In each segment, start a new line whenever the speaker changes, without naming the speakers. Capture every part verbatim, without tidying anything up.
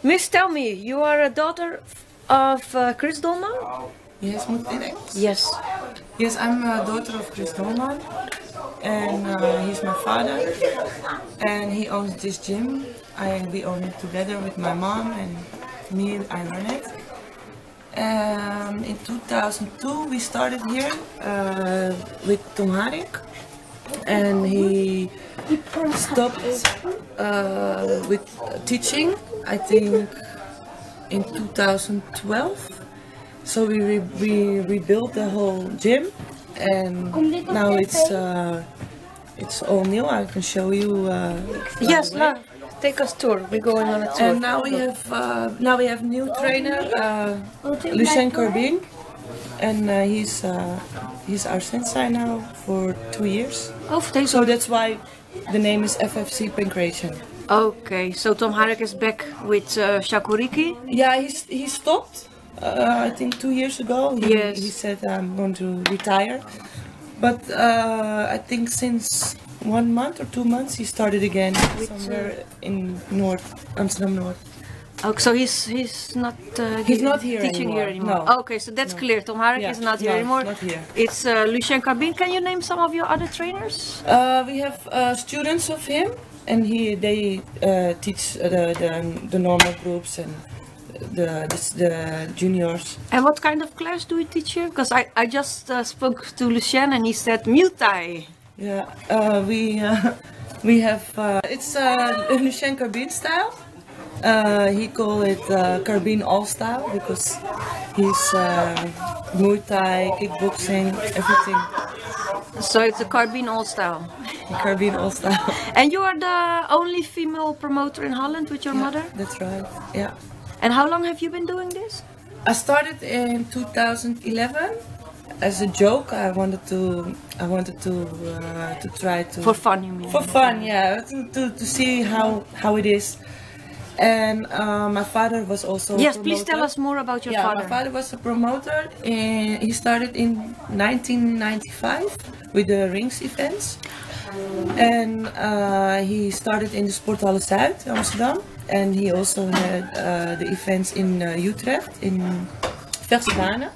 Miss, tell me, you are a daughter of uh, Chris Dolman?
Yes, moet direct.
Yes.
Yes, I'm a daughter of Chris Dolman, and uh, he's my father, and he owns this gym. I we own it together with my mom and me. I run it. Um, in two thousand two, we started here uh, with Tom Harik, and he stopped uh, with teaching, I think, in two thousand twelve. So we re we rebuilt the whole gym, and now it's uh, it's all new. I can show you. Uh,
Yes, La, take us tour. We're going on a tour.
and now we have uh, now we have new trainer uh, Lucien Corbin, and uh, he's uh, he's our sensei now for two years.
Oh, thanks.
So that's why the name is F F C Pancration.
Okay, so Tom Harik is back with uh, Shakuriki.
Yeah, he's he stopped. Uh, I think two years ago. He,
Yes.
he said I'm going to retire, but uh, I think since one month or two months he started again somewhere in North Amsterdam North.
Oh, so he's he's not uh,
He's not here
teaching
anymore,
here anymore.
no.
Okay, so that's clear. Tom Harik
Yeah,
is not
no,
here anymore.
not here.
It's uh, Lucien Carbin. Can you name some of your other trainers?
Uh, we have uh, students of him, and he they uh, teach uh, the, the the normal groups and the the, the juniors.
And what kind of class do you teach here? Because I, I just uh, spoke to Lucien and he said Muay Thai.
Yeah, uh, we uh, we have uh, it's uh, Lucien Carbin style. Uh, he call it uh, Carbin All Style because he's uh, Muay Thai, kickboxing, everything.
So it's a Carbin all style.
Carbin All Style.
And you are the only female promoter in Holland with your mother?
That's right. Yeah.
And how long have you been doing this?
I started in two thousand eleven as a joke. I wanted to, I wanted to, uh, to try to
For fun, you mean?
for fun, yeah, to, to, to see how how it is. And uh, my father was also.
Yes,
a
please tell
promoter.
us more about your
Yeah,
father.
my father was a promoter, and he started in nineteen ninety-five with the rings events. And uh, he started in the Sporthalle Zuid, Amsterdam, and he also had uh, the events in uh, Utrecht, in Verse Banen.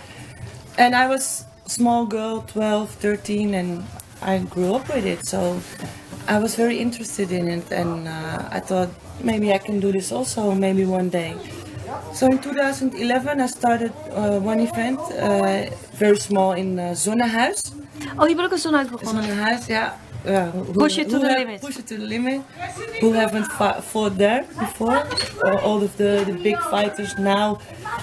And I was a small girl, twelve, thirteen, and I grew up with it, so I was very interested in it, and uh, I thought maybe I can do this also, maybe one day. So in two thousand eleven I started uh, one event, uh, very small, in uh, Zonnehuis.
Oh, je bent ook een zo'n begonnen.
Zonnehuis, yeah. Yeah, who,
Push it to
who
the
have-
limit.
Push it to the limit. Who haven't fought, fought there before? Uh, all of the, the big fighters now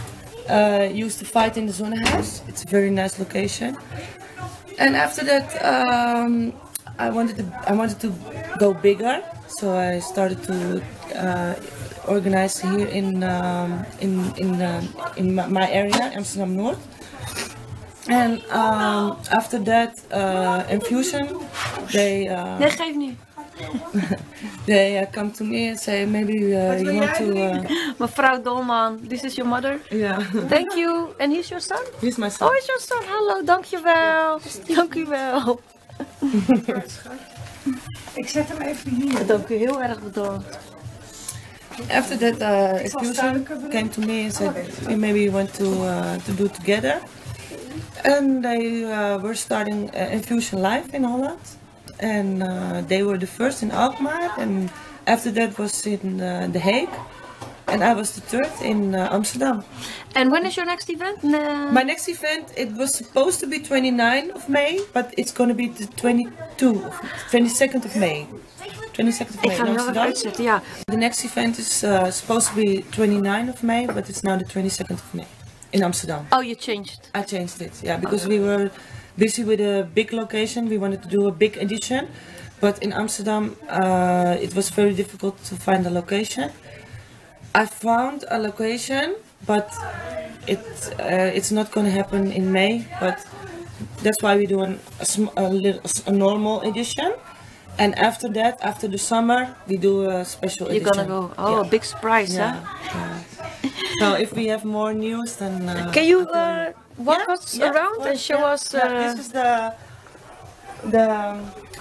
uh, used to fight in the Zonnehuis. It's a very nice location. And after that, um, I wanted to I wanted to go bigger, so I started to uh, organize here in um, in in uh, in my- my area, Amsterdam North. And um, after that, uh, Infusion, they uh,
Nee, geef niet.
they uh, come to me and say maybe uh, you want to uh,
Mevrouw Dolman, this is your mother.
yeah.
Thank you. And he's your son?
Here's my son.
Oh, is your son. Hallo, dankjewel. Dankjewel.
Ik zet hem even hier.
Dank u heel erg bedankt.
After that, uh, Infusion came to me and said maybe you want to uh, to do together. And they uh, were starting uh, Infusion Live in Holland, and uh, they were the first in Alkmaar, and after that was in uh, The Hague, and I was the third in uh, Amsterdam.
And when is your next event? Uh,
My next event, it was supposed to be twenty-ninth of May, but it's going to be the twenty-second, twenty-second of May. twenty-second of
ik
May
ga
in
hem heel even
Amsterdam.
uitzetten, ja.
The next event is uh, supposed to be twenty-ninth of May, but it's now the twenty-second of May in Amsterdam.
Oh, you changed.
I changed it, yeah, because we were busy with a big location. We wanted to do a big edition, but in Amsterdam uh, it was very difficult to find a location. I found a location, but it uh, it's not going to happen in May. But that's why we do an, a, sm a, little, a normal edition, and after that, after the summer, we do a special
You're
edition.
gonna go. Oh,
Yeah.
a big surprise,
Yeah,
huh?
yeah. So if we have more news, then uh,
Can you uh, walk
Yeah,
us
yeah,
around
well,
and show
yeah,
us?
yeah,
Uh,
this is the the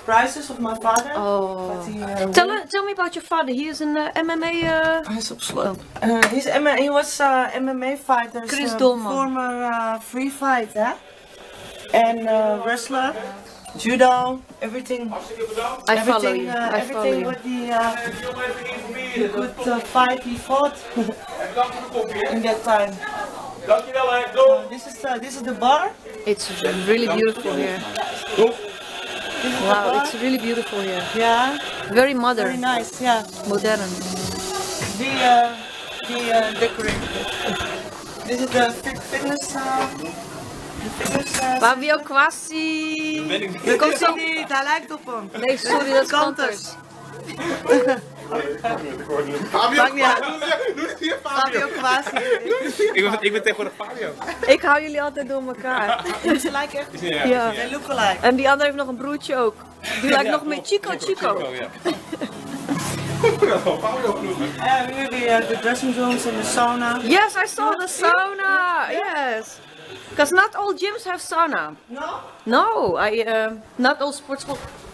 prizes of my father.
Oh.
But he, uh,
Tell,
won.
tell me about your father. He is an uh, M M A. Uh,
Hij is op slot. Uh, he's M he was uh, M M A fighter.
Chris
uh,
Dolman.
Former uh, free fight, hè? And uh, wrestler, judo, everything.
I follow
everything,
you.
uh,
I follow
everything
you.
what he, uh, he could uh, fight, he fought in that time.
Dankjewel hè,
Uh,
doei!
this is uh, this is the bar.
It's really beautiful here.
This is the
Wow,
bar.
it's really beautiful here.
Yeah,
Very
very
modern,
nice. Yeah,
modern.
the uh, the uh, decorated. This is the fit fitness. Uh, the fitness. Uh,
Fabio Quassi.
Dat komt zo niet, hij lijkt op hem.
Nee, sorry, dat is
Kanters.
Kanters.
Fabio,
Maakt niet uit.
doe het hier
Fabio
Fabio!
Quasi.
Ik ben, ik ben tegenwoordig Fabio.
Ik hou jullie altijd door elkaar.
Ze lijken echt.
Ja,
Ja.
They look alike.
En die andere heeft nog een broertje ook. Die lijkt nog meer Chico Chico.
ja. Ik ben gewoon Fabio genoemd.
And really uh, the dressing rooms and the sauna.
Yes, I saw the sauna. Yes. Because not all gyms have sauna.
No?
No, I uh, not all sports.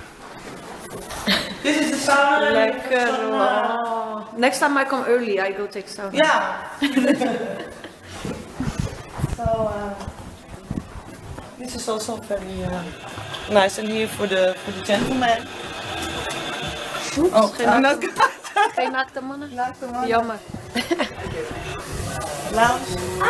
This is the sauna.
Lekker. Wow. Next time I come early, I go take sauna.
Yeah. So uh, this is also very uh, nice. And here for the for the gentleman.
Oh, geen,
I'm
naakte,
not good.
geen naakte mannen?
Naakte mannen.
Jammer.
Lounge.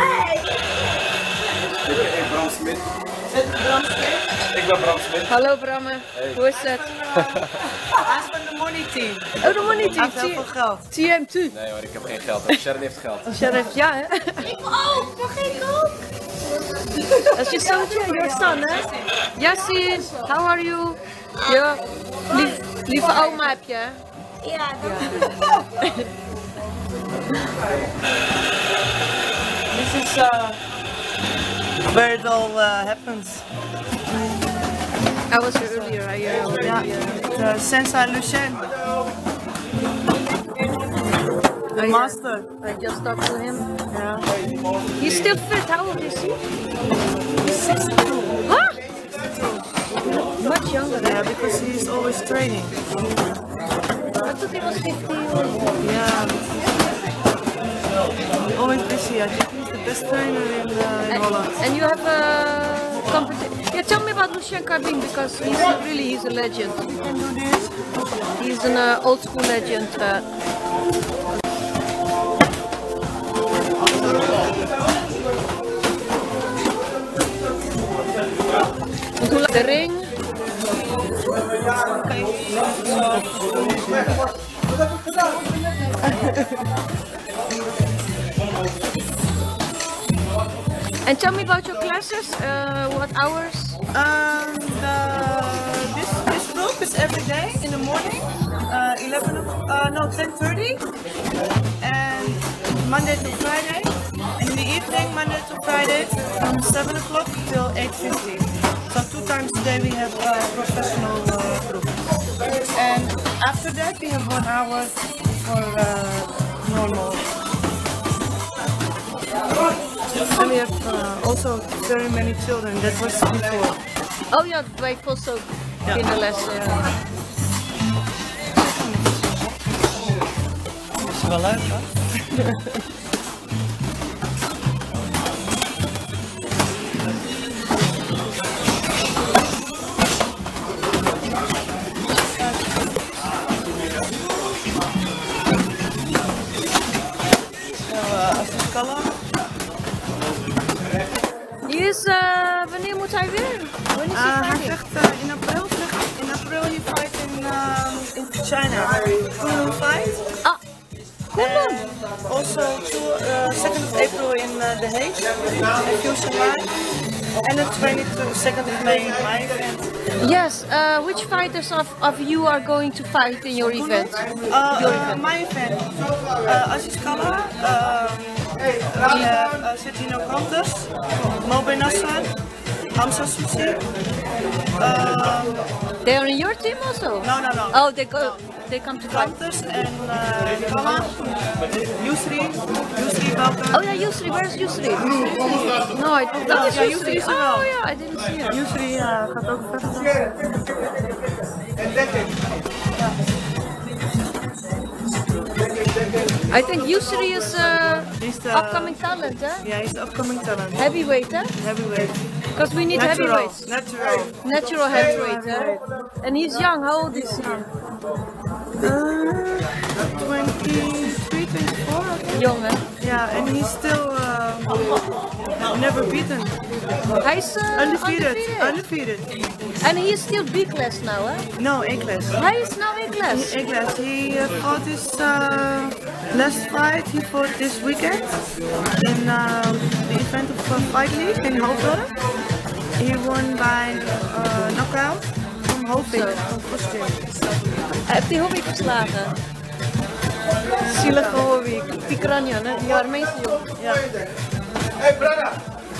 Ik ben Bram Smit.
Zet de brandstreep.
Ik ben Bram Smit.
Hallo Bramme, hoe is het?
Hij is van de money team.
Oh, de money
Hij
team.
heeft heel veel geld.
T M twee.
Nee hoor, ik heb geen geld. Sharon heeft geld.
Sheriff, ja hè? Ik ook, mag ik ook? Dat is je zoontje, your son hè? Yassin, how are you? Ja, lief, lieve oma heb je hè?
Ja, dat
This is uh, where it all uh, happens.
I was here earlier, I uh, already...
Yeah,
Uh,
the Saint Lucien, the
I, uh,
master.
I just talked to him.
Yeah.
He's still fit, how old is he?
sixty-two.
Huh? Much younger
Yeah,
than
because he's always training.
I thought he was fifty.
Yeah. Always busy. I think he's the best trainer in, uh, in Holland.
And you have a competition. Yeah, tell me about Lucien Carbin because he's really he's a legend.
You can do this.
He's an uh, old school legend. Uh, de ring. And tell me about your classes. Uh, what hours?
Um, the, this this group is every day in the morning, uh, eleven o- uh, no ten thirty, and Monday to Friday, and in the evening Monday to Friday from seven o'clock till eight fifty. So two times a day we have a professional uh, group, and after that we have one hour for uh, normal. And we have uh, also very many children. That was before.
Oh ja, wij volgen ook kinderlessen. Ja.
Dat is wel leuk, hè?
Die is, uh, wanneer moet hij weer? Wanneer is
Uh,
hij
hij
fighting?
vecht uh, in april. vecht- In april he fight in, um, in China. Kunlun fight.
Ah, Kunlun.
And also two, uh, second of April in uh, The Hague, in Fusion Line. And the twenty-second of May in my event.
Yes, uh, which fighters of, of you are going to fight in your event?
Uh, uh, my event. Uh, Aziz Kala. Um, we have uh, Setino Kantas, Mo Benassan,
Hamza Susi. Uh,
They are in your team also?
no, no, no.
Oh, they go. They come to fight.
Counters and uh, Kala, Yusri, Yusri Balkan.
Oh yeah, Yusri. Where's Yusri? No, I that
Oh,
is
yeah,
Yusri.
Yusri is er
Oh
wel.
yeah, I didn't see her.
Yusri uh, gaat ook vechten.
I think Yusri is uh,
He's the
upcoming talent, eh?
Yeah, he's the upcoming talent.
Heavyweight, eh?
Heavyweight.
Because we need
Natural.
heavyweights.
Natural.
Natural heavyweight, eh? And he's young. How old is he?
Uh, twenty-three, twenty-four. I think.
Young, eh?
Yeah, and he's still uh, never beaten.
He's uh,
Undefeated.
undefeated.
Undefeated.
And he is still B class now, eh?
No, A-class.
He is now A class.
A-class. He uh, fought his uh, last fight. He fought this weekend in um, the event of uh, Fight League in Hoofddorp. He won by uh, knockout from Hovik, from Kostje.
Hij heeft die Hobby verslagen. Zielige Hobby. Piranha, hè? Die Armeense jongen.
Ja.
Hey, brother!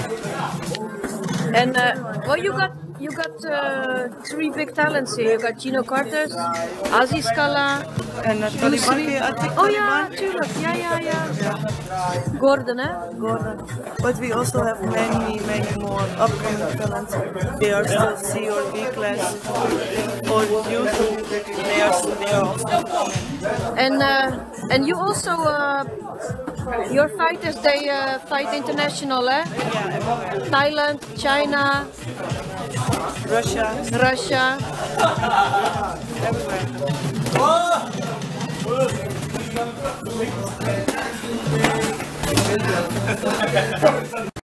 And uh, well, you got you got uh, three big talents here. You got Gino Carters, Aziz Kala,
En uh, Taliban, ken je Atik
oh ja,
Taliban?
tuurlijk. Ja, ja, ja. Gordon, hè?
Gordon. But we also have many, many more upcoming talents. They are still C or B class or youth. They are, they are also upcoming.
And uh, and you also uh, your fighters they uh, fight international, eh?
Yeah, everywhere.
Thailand, China,
Russia,
Russia.
everywhere.